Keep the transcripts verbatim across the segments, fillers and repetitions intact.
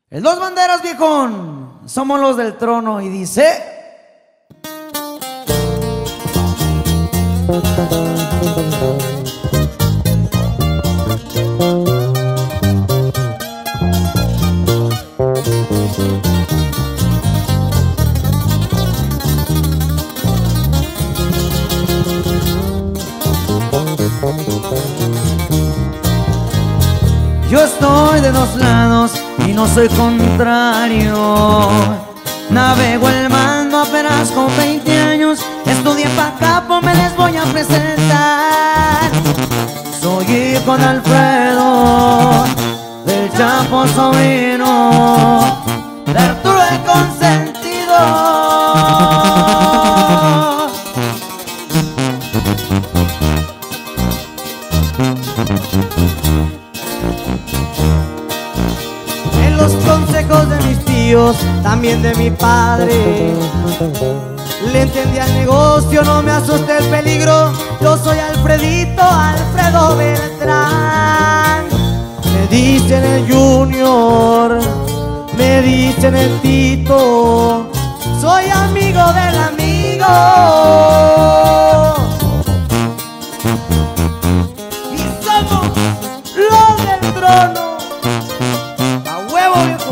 El Dos Banderas, viejón, somos los del trono y dice... Yo estoy de dos lados y no soy contrario. Navego el mando apenas con veinte años. Estudié pa' capo, me les voy a presentar. Soy hijo de Alfredo, del Chapo sobrino, de Arturo el Consentido. En los consejos de mis tíos, también de mi padre, le entendí al negocio, no me asuste el peligro. Yo soy Alfredito, Alfredo Beltrán. Me dicen el Junior, me dicen el Tito, soy amigo del amigo. Y somos los del trono. ¡A huevo, viejo!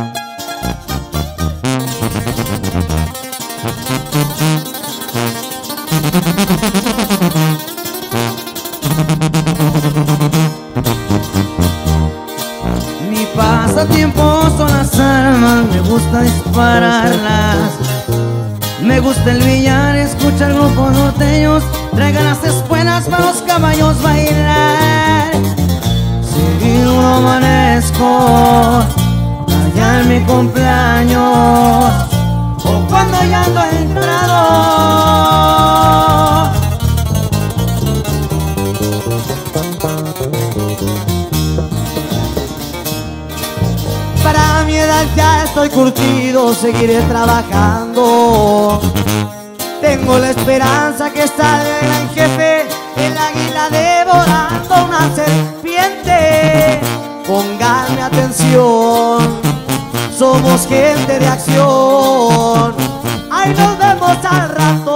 Mi pasatiempo son las armas, me gusta dispararlas. Me gusta el billar, escuchar grupos norteños, traigan las espuelas para los caballos bailar. Si no amanezco allá en mi cumpleaños o cuando ya ando entrado, para mi edad ya estoy curtido, seguiré trabajando. Tengo la esperanza que salga el gran jefe, el águila devorando una serpiente. Pónganme atención, somos gente de acción. Ahí nos vemos al rato.